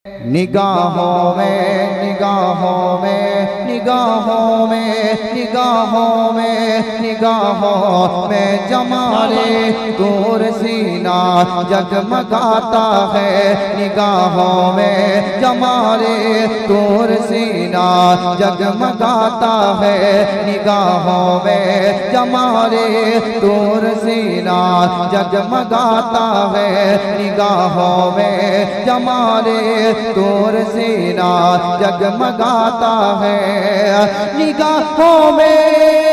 निगाहों में निगाहों में निगाहों में निगाहों में निगाहों में जमाले तोर सीना जगमगाता है। निगाहों में जमाले तोर सीना जगमगाता है। निगाहों में जमाले तोर सीना जगमगाता है। निगाहों में जमाले तोर सीना जगमगाता है। निगाहों में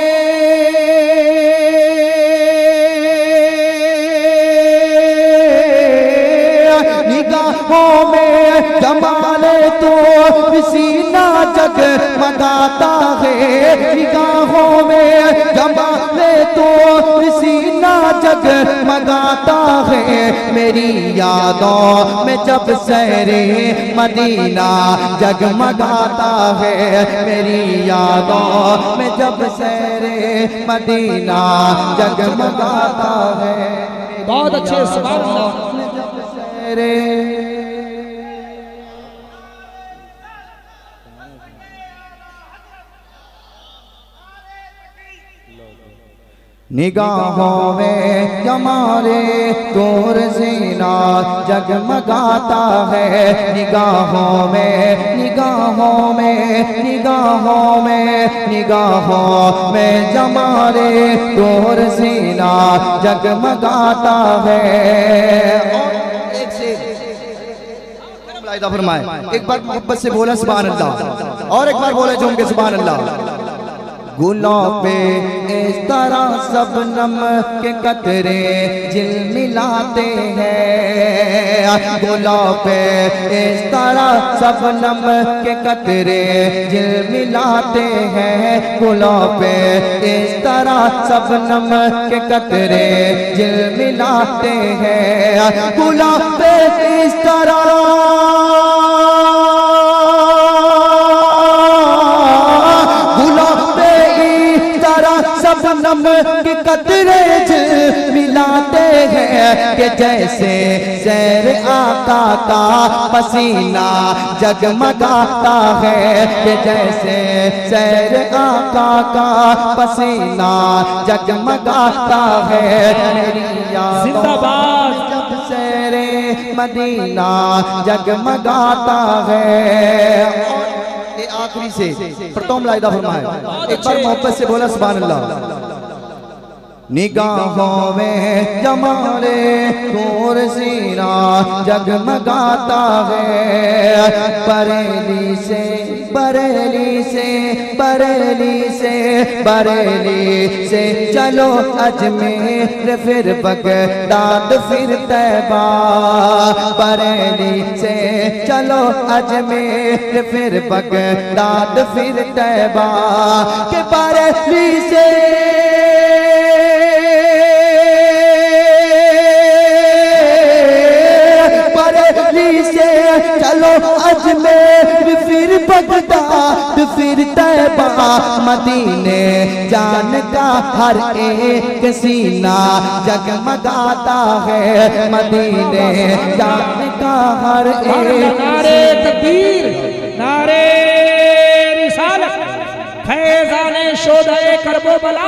निगाहों में जमाले तो सीना जगमगाता है। निगाहों में जमाले तो सीना जगमगाता है। मेरी यादों में जब सैरे मदीना जगमगाता है। मेरी यादों में जब सैरे मदीना जगमगाता है। बहुत अच्छे सुभान अल्लाह। निगाहों में जमाले तोर सीना जगमगाता है। निगाहों में निगाहों में निगाहों में निगाहों में जमाले तोर सीना जगमगाता है। फरमाए एक बार मोहब्बत से बोला सुभान अल्लाह, और एक बार बोले झूम के सुभान अल्लाह। गुलाब पे इस तरह शबनम के कतरे झिलमिलाते हैं। गुलाब पे इस तरह शबनम के कतरे झिलमिलाते हैं। गुलाब पे इस तरह शबनम के कतरे झिलमिलाते हैं। गुलाब पे इस तरह शबनम के कतरे मिलाते हैं कि जैसे सैर आका का पसीना जगमगाता है। कि जैसे सैर आका का पसीना जगमगाता है। मेरी जिंदाबाद जब सैरे मदीना जगमगाता है। आखिरी से प्रथम लाइदा फरमाए एक बार मोहब्बत से बोला सुभान अल्लाह। निगाहों में जमाले तोर सीना जगमगाता है। बरेली से बरेली से बरेली से बरेली से चलो अजमेर फिर बगदाद फिर तैबा। बरेली से चलो अजमेर फिर बगदाद फिर तैबा। के बरेली से चलो अजमेर फिर बगदाद फिर तैबा। मदीने जान का हर एक सीना जगमगाता है। मदीने जान का हर एक। नारे तकबीर, नारे रिसालत, फैज़ाने शोधाए करबो बला।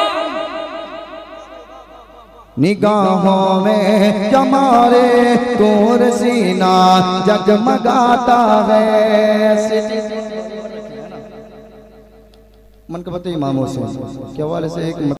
निगाहों में जमाले तोर सीना जगमगाता है। मन का पता इमामों से क्या वाले से एक